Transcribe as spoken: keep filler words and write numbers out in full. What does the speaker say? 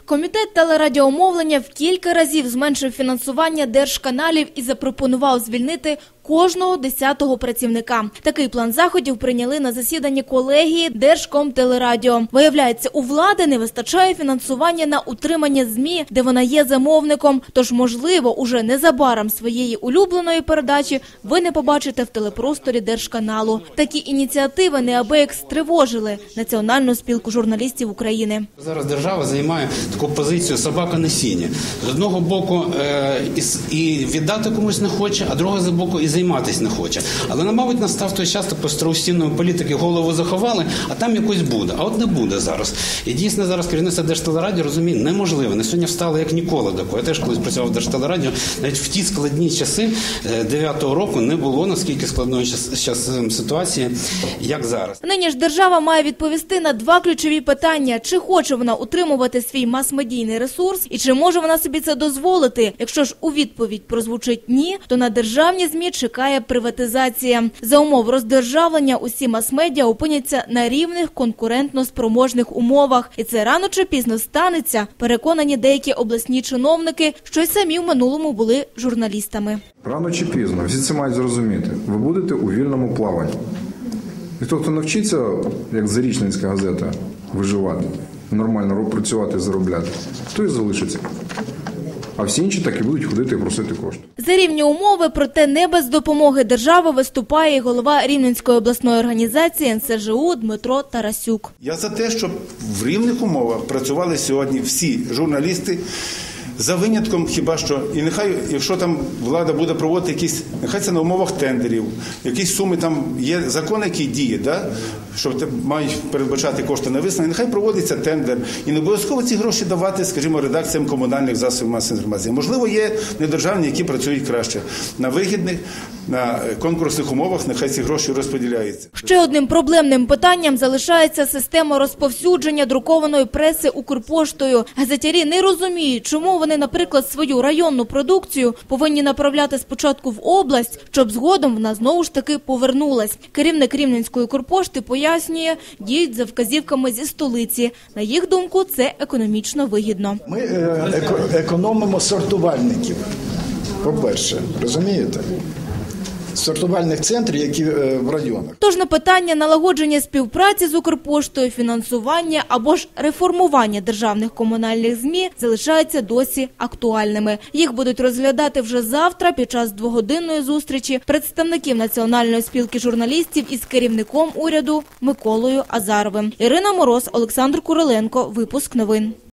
Комітет телерадіомовлення в кілька разів зменшив фінансування держканалів і запропонував звільнити кожного десятого працівника. Такий план заходів прийняли на засіданні колегії Держкомтелерадіо. Виявляється, у влади не вистачає фінансування на утримання ЗМІ, де вона є замовником. Тож, можливо, уже незабаром своєї улюбленої передачі ви не побачите в телепросторі Держканалу. Такі ініціативи неабияк стривожили Національну спілку журналістів України. Зараз держава займає таку позицію «собака на сіні». З одного боку е, і, і віддати комусь не хоче, а з другого боку і займатися не хоче. Але, мабуть, настав той час, по страусінної політики голову заховали, а там якось буде. А от не буде зараз. І дійсно зараз керівництво Держтелерадіо розуміє, неможливо. Не сьогодні встало як ніколи такого. Я теж колись працював в Держтелерадіо. Навіть в ті складні часи дев'ятого року не було наскільки складної ситуації, як зараз. Нині ж держава має відповісти на два ключові питання. Чи хоче вона утримувати свій мас-медійний ресурс і чи може вона собі це дозволити? Якщо ж у відповідь прозвучить «ні», то на державні ЗМІ чекає приватизація. За умов роздержавлення усі мас-медіа опиняться на рівних конкурентно-спроможних умовах. І це рано чи пізно станеться, переконані деякі обласні чиновники, що й самі в минулому були журналістами. Рано чи пізно, всі це мають зрозуміти. Ви будете у вільному плаванні. І хто, хто навчиться, як Зарічненська газета, виживати, нормально працювати, заробляти, той і залишиться. А всі інші так і будуть ходити і просити кошти. За рівні умови, проте не без допомоги держави виступає і голова Рівненської обласної організації ен ес же у Дмитро Тарасюк. Я за те, щоб в рівних умовах працювали сьогодні всі журналісти, за винятком хіба що, і нехай, якщо там влада буде проводити якісь, нехай це на умовах тендерів, якісь суми там, є закон, який діє, да? Що мають передбачати кошти на висновлення, нехай проводиться тендер. І не обов'язково ці гроші давати, скажімо, редакціям комунальних засобів масової інформації. Можливо, є недержавні, які працюють краще. На вигідних, на конкурсних умовах нехай ці гроші розподіляються. Ще одним проблемним питанням залишається система розповсюдження друкованої преси Укрпоштою. Газетярі не розуміють, чому вони, наприклад, свою районну продукцію повинні направляти спочатку в область, щоб згодом вона знову ж таки повернулась. Керівник Рівненської Укрпошти пояснює, діють за вказівками зі столиці. На їх думку, це економічно вигідно. Ми е економимо сортувальників, по-перше, розумієте? Сортувальних центрів, які в районах. Тож на питання налагодження співпраці з Укрпоштою, фінансування або ж реформування державних комунальних ЗМІ залишаються досі актуальними. Їх будуть розглядати вже завтра під час двогодинної зустрічі представників Національної спілки журналістів із керівником уряду Миколою Азаровим. Ірина Мороз, Олександр Куриленко. Випуск новин.